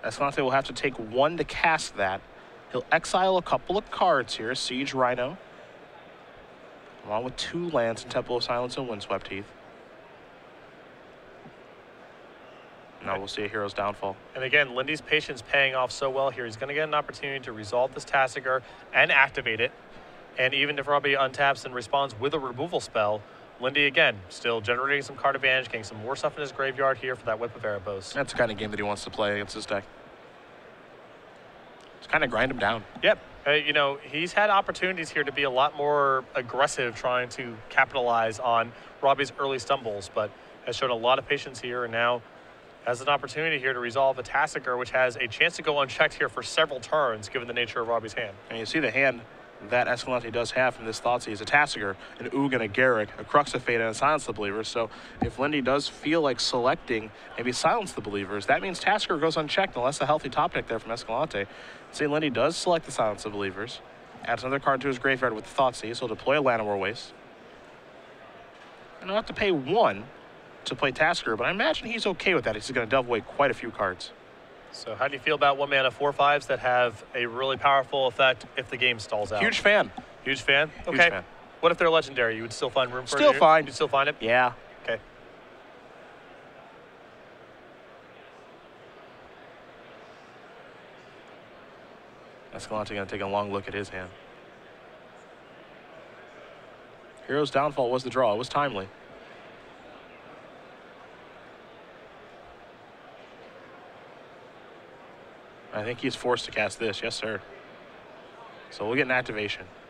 Escalante will have to take 1 to cast that. He'll exile a couple of cards here. Siege Rhino, along with 2 lands in Temple of Silence and Windswept Heath. Now we'll see a Hero's Downfall. And again, Lindy's patience paying off so well here. He's going to get an opportunity to resolve this Tasigur and activate it. And even if Robbie untaps and responds with a removal spell, Lindy, again, still generating some card advantage, getting some more stuff in his graveyard here for that Whip of Erebos. That's the kind of game that he wants to play against this deck. Just kind of grind him down. Yep. You know, he's had opportunities here to be a lot more aggressive trying to capitalize on Robbie's early stumbles, but has shown a lot of patience here and now has an opportunity here to resolve a Tasigur, which has a chance to go unchecked here for several turns, given the nature of Robbie's hand. And you see the hand that Escalante does have from this Thoughtseize is a Tasigur, an Ugin, a Garruk, a Crux of Fate, and a Silence the Believers. So if Lindy does feel like selecting maybe Silence the Believers, that means Tasigur goes unchecked unless a healthy top deck there from Escalante. See, Lindy does select the Silence the Believers, adds another card to his graveyard with the Thoughtseize, so he'll deploy a Llanowar Waste. And he'll have to pay 1 to play Tasigur, but I imagine he's okay with that. He's going to delve away quite a few cards. So how do you feel about 1-mana 4/5s that have a really powerful effect if the game stalls out? Huge fan. Huge fan? Okay. Huge fan. What if they're legendary? You would still find room for it? Still fine. You'd still find it? Yeah. Okay. Escalante going to take a long look at his hand. Hero's Downfall was the draw. It was timely. I think he's forced to cast this. Yes, sir. So we'll get an activation.